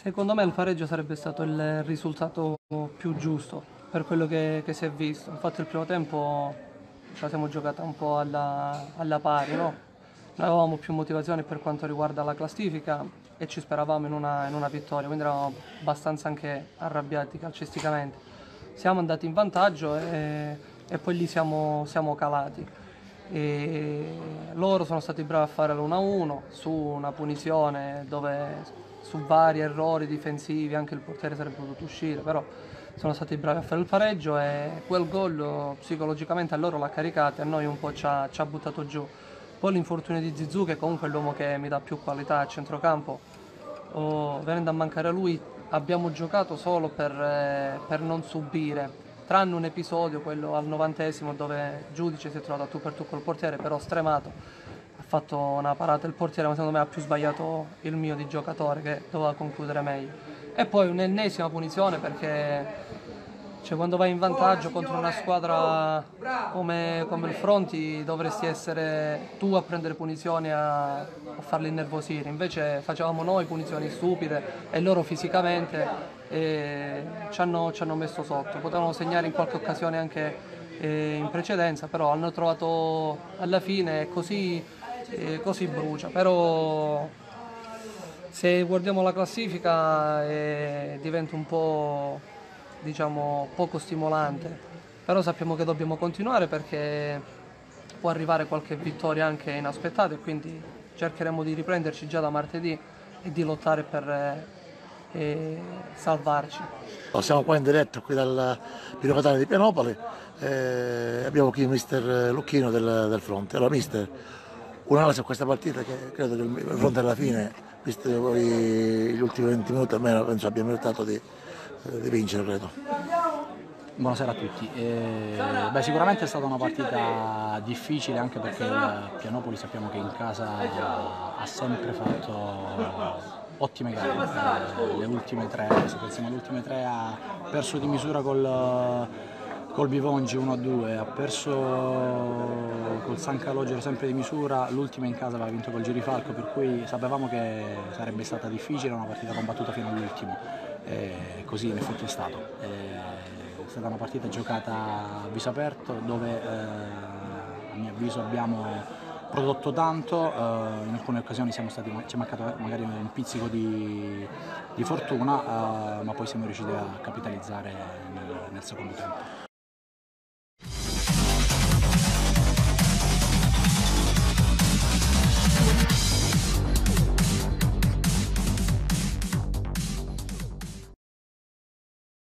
Secondo me il pareggio sarebbe stato il risultato più giusto per quello che si è visto. Infatti il primo tempo ce la siamo giocata un po' alla pari, no? Noi avevamo più motivazioni per quanto riguarda la classifica e ci speravamo in una vittoria, quindi eravamo abbastanza anche arrabbiati calcisticamente. Siamo andati in vantaggio e poi lì siamo calati. E loro sono stati bravi a fare l'1-1 su una punizione dove su vari errori difensivi anche il portiere sarebbe potuto uscire, però sono stati bravi a fare il pareggio e quel gol psicologicamente a loro l'ha caricato e a noi un po' ci ha buttato giù. Poi l'infortunio di Zizou, che comunque è l'uomo che mi dà più qualità a centrocampo, venendo a mancare lui abbiamo giocato solo per non subire, tranne un episodio, quello al 90esimo, dove Giudice si è trovato a tu per tu col portiere, però stremato, ha fatto una parata il portiere, ma secondo me ha più sbagliato il mio di giocatore che doveva concludere meglio. E poi un'ennesima punizione perché quando vai in vantaggio contro una squadra come il Fronti dovresti essere tu a prendere punizioni a farli innervosire, invece facevamo noi punizioni stupide e loro fisicamente ci hanno messo sotto, potevano segnare in qualche occasione anche in precedenza, però hanno trovato alla fine così brucia, però se guardiamo la classifica diventa un po', diciamo, poco stimolante, però sappiamo che dobbiamo continuare perché può arrivare qualche vittoria anche inaspettata e quindi cercheremo di riprenderci già da martedì e di lottare per salvarci. Siamo qua in diretta qui dal Pino Catania di Pianopoli, abbiamo qui il mister Lucchino del Fronte. Allora mister, un'analisi a questa partita che credo che il Fronte alla fine, visto poi gli ultimi 20 minuti almeno, penso abbia meritato di vincere, credo. Buonasera a tutti. Sicuramente è stata una partita difficile anche perché il Pianopoli sappiamo che in casa ha sempre fatto ottime gare, le ultime tre, se pensiamo alle ultime tre ha perso di misura col Bivongi 1-2, ha perso col San Calogero sempre di misura, l'ultima in casa aveva vinto col Girifalco, per cui sapevamo che sarebbe stata difficile, una partita combattuta fino all'ultimo, così in effetti è stato. È stata una partita giocata a viso aperto dove a mio avviso abbiamo prodotto tanto, in alcune occasioni ci è mancato magari un pizzico di fortuna, ma poi siamo riusciti a capitalizzare nel secondo tempo.